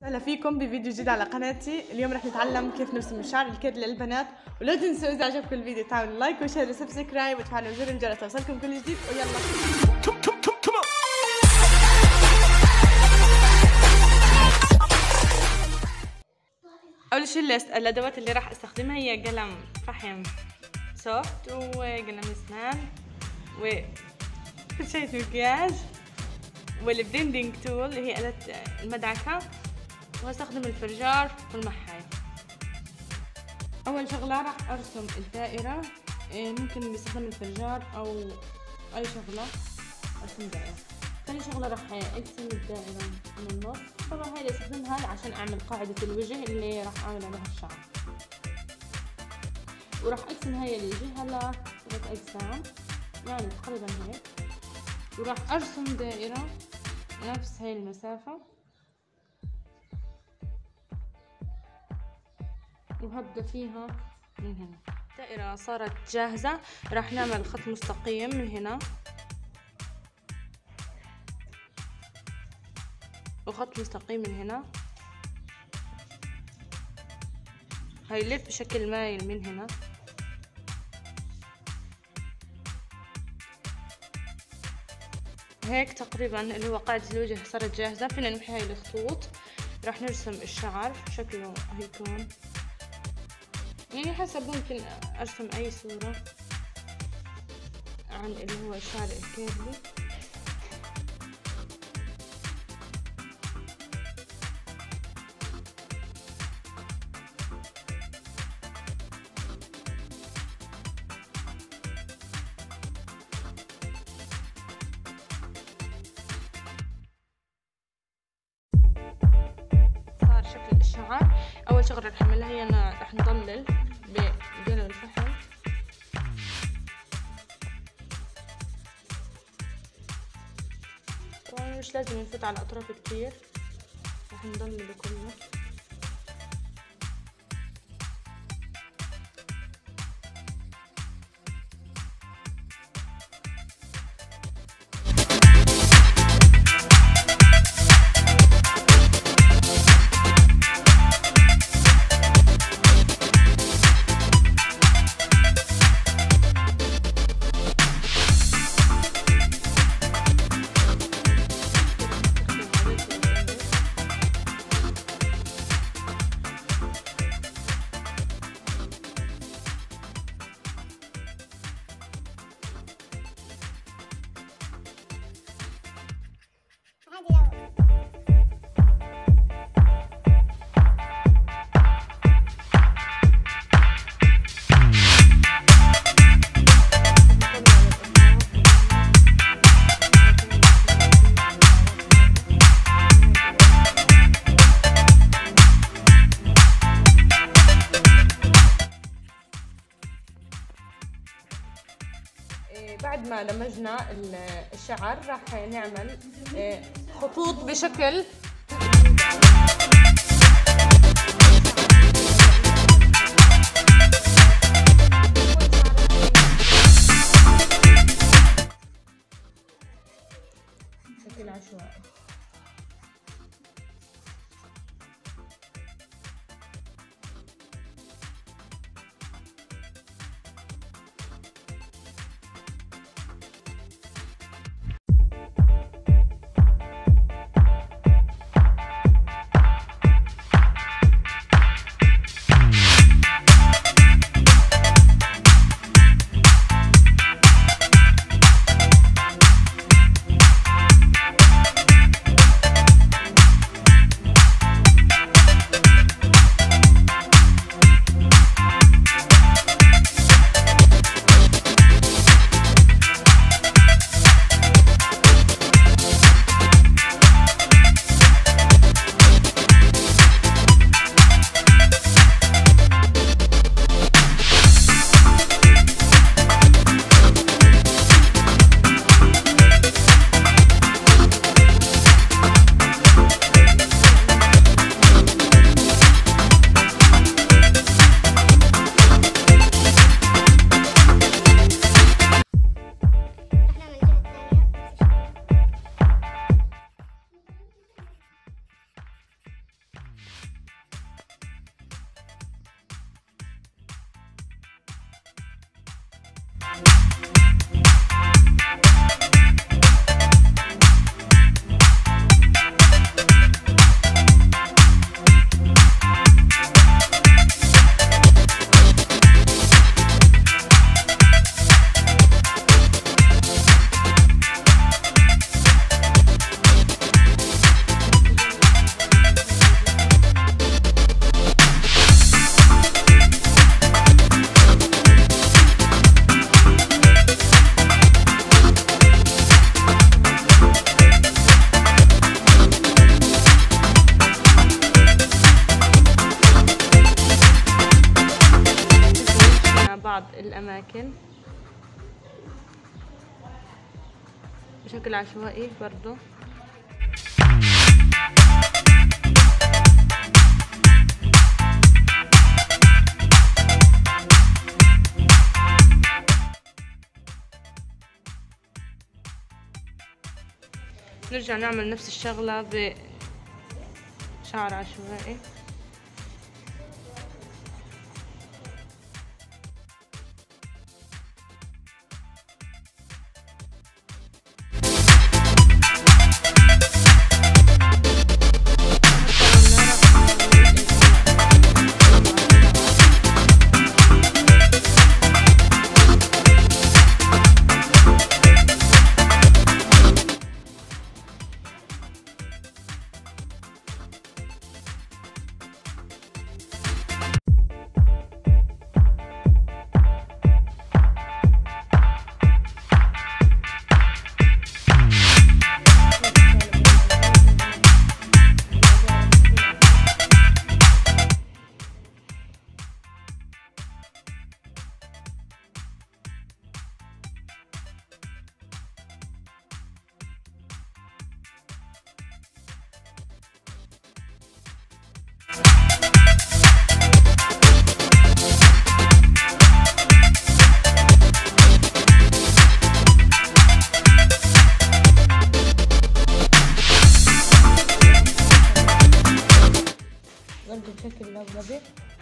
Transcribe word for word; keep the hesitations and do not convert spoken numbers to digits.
اهلا فيكم بفيديو جديد على قناتي. اليوم رح نتعلم كيف نرسم الشعر الكير للبنات، ولا تنسوا اذا عجبكم الفيديو تعملوا لايك وشير وسبسكرايب وتفعلوا زر الجرس توصلكم كل جديد. ويلا اول شيء الادوات اللي راح استخدمها هي قلم فحم سوفت وقلم اسنان وفرشاة مكياج والبلندنج تول اللي هي آلة المدعكة، وهستخدم الفرجار والمحاي. أول شغلة راح أرسم الدائرة، ممكن باستخدام الفرجار أو أي شغلة أرسم دائرة. ثاني شغلة راح أقسم الدائرة من النص، طبعا هاي اللي أستخدمها عشان أعمل قاعدة الوجه اللي راح أعمل عليها الشعر. وراح أقسم هاي الجهة لثلاث أجسام يعني تقريبا هيك، وراح أرسم دائرة نفس هاي المسافة، وهبدأ فيها من هنا. الدائرة صارت جاهزة، راح نعمل خط مستقيم من هنا وخط مستقيم من هنا، هيلف بشكل مايل من هنا، هيك تقريبا اللي هو قاعدة الوجه صارت جاهزة. فينا نمحي هاي الخطوط. راح نرسم الشعر شكله هيكون، يعني حسب ممكن ارسم اي صورة عن اللي هو الشعر الكيرلي. شكل الشعر اول شغله رح نعملها هي أنا رح نضلل بقلم الفحم، طبعا مش لازم نفوت على الاطراف كتير، رح نضلله كله. بعد ما دمجنا الشعر راح نعمل خطوط بشكل بشكل عشوائي. بعض الأماكن بشكل عشوائي برضو. نرجع نعمل نفس الشغلة بشعر عشوائي. برضه بشكل لولبي.